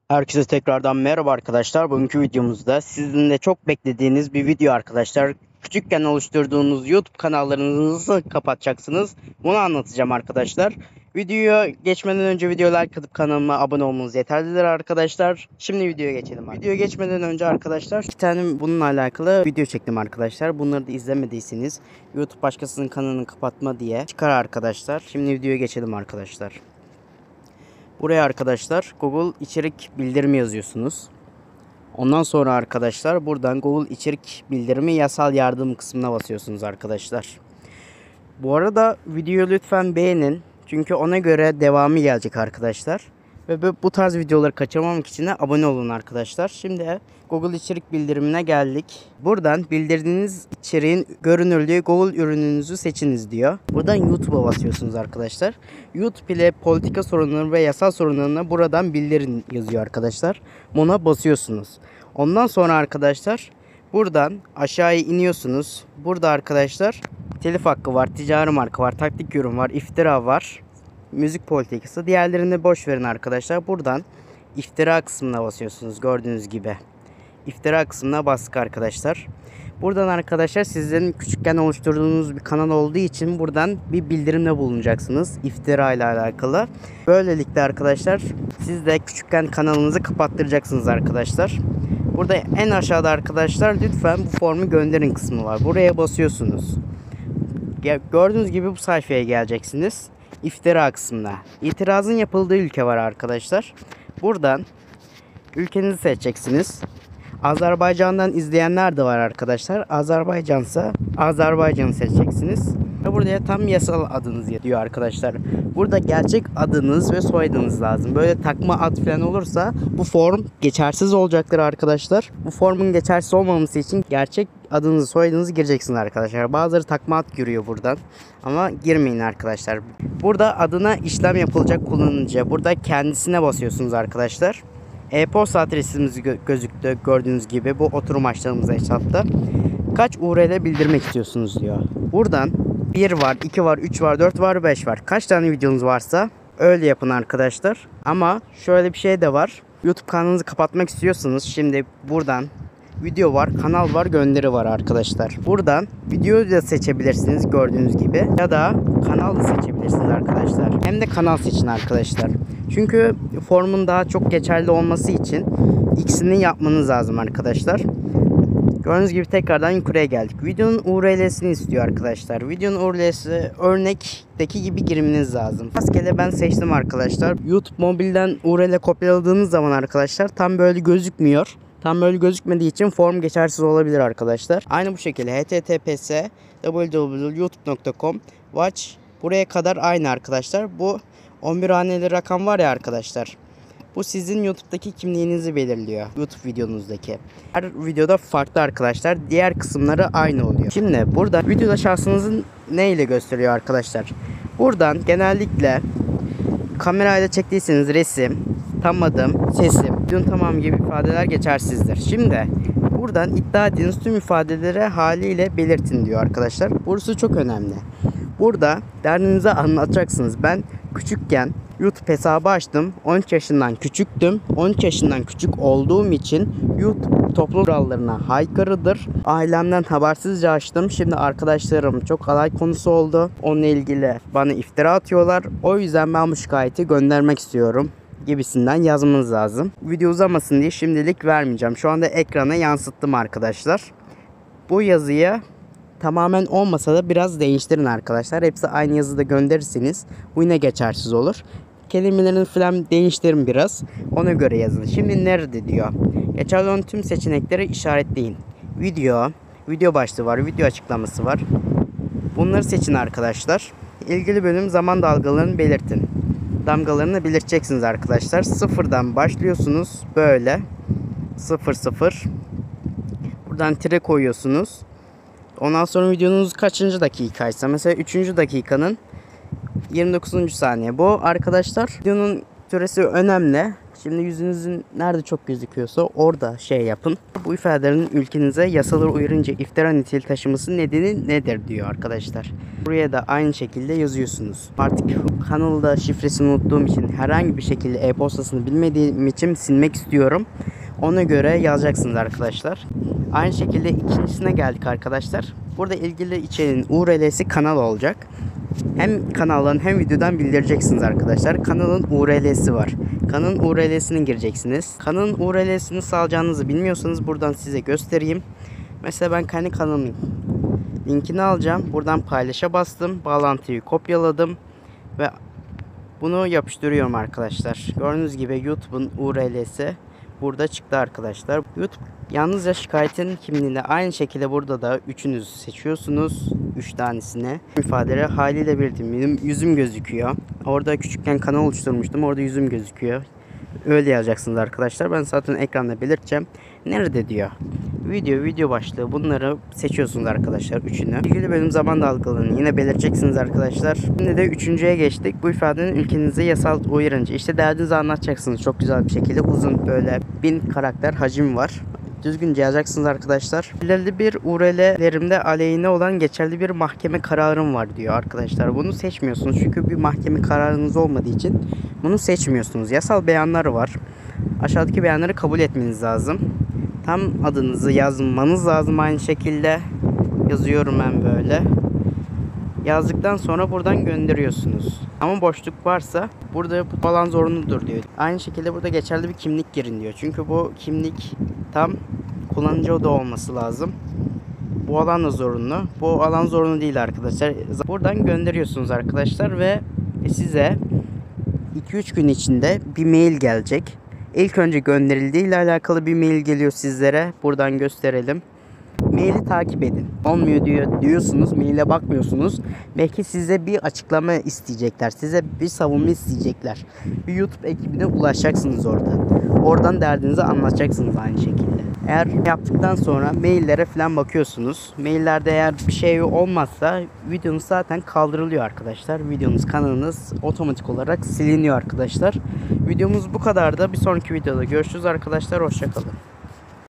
Herkese tekrardan merhaba arkadaşlar. Bugünkü videomuzda sizin de çok beklediğiniz bir video arkadaşlar. Küçükken oluşturduğunuz YouTube kanallarınızı nasıl kapatacaksınız? Bunu anlatacağım arkadaşlar. Videoya geçmeden önce videoya like atıp kanalıma abone olmanız yeterlidir arkadaşlar. Şimdi videoya geçelim. Videoya geçmeden önce arkadaşlar iki tane bununla alakalı video çektim arkadaşlar. Bunları da izlemediyseniz YouTube başkasının kanalını kapatma diye çıkar arkadaşlar. Şimdi videoya geçelim arkadaşlar. Buraya arkadaşlar Google içerik bildirimi yazıyorsunuz. Ondan sonra arkadaşlar buradan Google içerik bildirimi yasal yardım kısmına basıyorsunuz arkadaşlar. Bu arada videoyu lütfen beğenin. Çünkü ona göre devamı gelecek arkadaşlar. Ve bu tarz videoları kaçırmamak için de abone olun arkadaşlar. Şimdi Google içerik bildirimine geldik. Buradan bildirdiğiniz içeriğin görünürlüğü Google ürününüzü seçiniz diyor. Buradan YouTube'a basıyorsunuz arkadaşlar. YouTube ile politika sorunları ve yasal sorunlarını buradan bildirin yazıyor arkadaşlar. Buna basıyorsunuz. Ondan sonra arkadaşlar buradan aşağıya iniyorsunuz. Burada arkadaşlar telif hakkı var, ticari marka var, taktik ürün var, iftira var, müzik politikası. Diğerlerini boş verin arkadaşlar. Buradan iftira kısmına basıyorsunuz gördüğünüz gibi. İftira kısmına bastık arkadaşlar. Buradan arkadaşlar sizin küçükken oluşturduğunuz bir kanal olduğu için buradan bir bildirimde bulunacaksınız iftira ile alakalı. Böylelikle arkadaşlar siz de küçükken kanalınızı kapattıracaksınız arkadaşlar. Burada en aşağıda arkadaşlar lütfen bu formu gönderin kısmı var. Buraya basıyorsunuz. Gördüğünüz gibi bu sayfaya geleceksiniz. İftira kısmına. İtirazın yapıldığı ülke var arkadaşlar. Buradan ülkenizi seçeceksiniz. Azerbaycan'dan izleyenler de var arkadaşlar. Azerbaycan'sa Azerbaycan'ı seçeceksiniz. Ve burada tam yasal adınız diyor arkadaşlar. Burada gerçek adınız ve soyadınız lazım. Böyle takma ad falan olursa bu form geçersiz olacaktır arkadaşlar. Bu formun geçersiz olmaması için gerçek adınızı soyadınızı gireceksiniz arkadaşlar. Bazıları takma ad giriyor buradan. Ama girmeyin arkadaşlar. Burada adına işlem yapılacak kullanıcı. Burada kendisine basıyorsunuz arkadaşlar. E-posta adresimiz gözüktü gördüğünüz gibi bu oturum açtığımız hesapta. Kaç URL bildirmek istiyorsunuz diyor. Buradan 1 var, 2 var, 3 var, 4 var, 5 var. Kaç tane videonuz varsa öyle yapın arkadaşlar. Ama şöyle bir şey de var. YouTube kanalınızı kapatmak istiyorsanız şimdi buradan video var, kanal var, gönderi var arkadaşlar. Buradan videoyu da seçebilirsiniz gördüğünüz gibi. Ya da kanal da seçebilirsiniz arkadaşlar. Hem de kanal seçin arkadaşlar. Çünkü formun daha çok geçerli olması için ikisini yapmanız lazım arkadaşlar. Gördüğünüz gibi tekrardan yukarıya geldik. Videonun URL'sini istiyor arkadaşlar. Videonun URL'si örnekteki gibi girmeniz lazım. Rastgele ben seçtim arkadaşlar. YouTube mobilden URL kopyaladığınız zaman arkadaşlar tam böyle gözükmüyor. Tam böyle gözükmediği için form geçersiz olabilir arkadaşlar. Aynı bu şekilde https www.youtube.com watch buraya kadar aynı arkadaşlar. Bu 11 haneli rakam var ya arkadaşlar. Bu sizin YouTube'daki kimliğinizi belirliyor. YouTube videonuzdaki. Her videoda farklı arkadaşlar. Diğer kısımları aynı oluyor. Şimdi burada videoda şahsınızın ne ile gösteriyor arkadaşlar. Buradan genellikle kamerayla çektiyseniz resim, tam adım, sesim, videonun tamamı gibi ifadeler geçersizdir. Şimdi buradan iddia ettiğiniz tüm ifadeleri haliyle belirtin diyor arkadaşlar. Burası çok önemli. Burada derdinizi anlatacaksınız. Ben küçükken YouTube hesabı açtım. 13 yaşından küçüktüm. 13 yaşından küçük olduğum için YouTube toplum kurallarına aykırıdır. Ailemden habersizce açtım. Şimdi arkadaşlarım çok alay konusu oldu. Onunla ilgili bana iftira atıyorlar. O yüzden ben bu şikayeti göndermek istiyorum gibisinden yazmanız lazım. Video uzamasın diye şimdilik vermeyeceğim. Şu anda ekrana yansıttım arkadaşlar. Bu yazıyı tamamen olmasa da biraz değiştirin arkadaşlar. Hepsi aynı yazıda gönderirseniz bu yine geçersiz olur. Kelimelerini falan değiştirin biraz. Ona göre yazın. Şimdi nerede diyor. Geçerli olan tüm seçenekleri işaretleyin. Video başlığı var. Video açıklaması var. Bunları seçin arkadaşlar. İlgili bölüm zaman dalgalarını belirtin. Damgalarını belirteceksiniz arkadaşlar. Sıfırdan başlıyorsunuz. Böyle. 00. Buradan tire koyuyorsunuz. Ondan sonra videonuz kaçıncı dakikaysa mesela 3. dakikanın 29. saniye. Bu arkadaşlar videonun süresi önemli. Şimdi yüzünüzün nerede çok gözüküyorsa orada şey yapın. Bu ifadelerin ülkenize yasalara uyarınca iftira niteliği taşıması nedeni nedir diyor arkadaşlar. Buraya da aynı şekilde yazıyorsunuz. Artık kanalda şifresini unuttuğum için herhangi bir şekilde e-postasını bilmediğim için silmek istiyorum. Ona göre yazacaksınız arkadaşlar. Aynı şekilde ikincisine geldik arkadaşlar. Burada ilgili içeriğin URL'si kanal olacak. Hem kanaldan hem videodan bildireceksiniz arkadaşlar. Kanalın URL'si var. Kanalın URL'sini gireceksiniz. Kanalın URL'sini sağlayacağınızı bilmiyorsanız buradan size göstereyim. Mesela ben kendi kanalımın linkini alacağım. Buradan paylaşa bastım. Bağlantıyı kopyaladım. Ve bunu yapıştırıyorum arkadaşlar. Gördüğünüz gibi YouTube'un URL'si burada çıktı arkadaşlar. YouTube yalnızca şikayetin kimliğinde aynı şekilde burada da üçünüzü seçiyorsunuz. 3 tanesini. İfadeleri haliyle benim yüzüm gözüküyor. Orada küçükken kanal oluşturmuştum. Orada yüzüm gözüküyor. Öyle yazacaksınız arkadaşlar. Ben zaten ekranda belirteceğim. Nerede diyor. Video başlığı, bunları seçiyorsunuz arkadaşlar üçünü. İlgili bölüm zaman dalgalarını yine belirteceksiniz arkadaşlar. Şimdi de üçüncüye geçtik. Bu ifadenin ülkenize yasal uyarınca. İşte derdinizi anlatacaksınız çok güzel bir şekilde. Uzun böyle 1000 karakter hacim var. Düzgünce yazacaksınız arkadaşlar. Belirli bir URL'lerimde aleyhine olan geçerli bir mahkeme kararım var diyor arkadaşlar. Bunu seçmiyorsunuz çünkü bir mahkeme kararınız olmadığı için bunu seçmiyorsunuz. Yasal beyanları var. Aşağıdaki beyanları kabul etmeniz lazım. Tam adınızı yazmanız lazım aynı şekilde. Yazıyorum ben böyle. Yazdıktan sonra buradan gönderiyorsunuz. Ama boşluk varsa burada bu alan zorunludur diyor. Aynı şekilde burada geçerli bir kimlik girin diyor. Çünkü bu kimlik tam kullanıcı adı olması lazım. Bu alan da zorunlu. Bu alan zorunlu değil arkadaşlar. Buradan gönderiyorsunuz arkadaşlar ve size 2-3 gün içinde bir mail gelecek. İlk önce gönderildiği ile alakalı bir mail geliyor sizlere. Buradan gösterelim. Maili takip edin. Olmuyor diyorsunuz. Maile bakmıyorsunuz. Belki size bir açıklama isteyecekler. Size bir savunma isteyecekler. Bir YouTube ekibine ulaşacaksınız oradan. Oradan derdinizi anlatacaksınız aynı şekilde. Eğer yaptıktan sonra maillere falan bakıyorsunuz. Maillerde eğer bir şey olmazsa videonuz zaten kaldırılıyor arkadaşlar. Videonuz, kanalınız otomatik olarak siliniyor arkadaşlar. Videomuz bu kadar da. Bir sonraki videoda görüşürüz arkadaşlar. Hoşça kalın.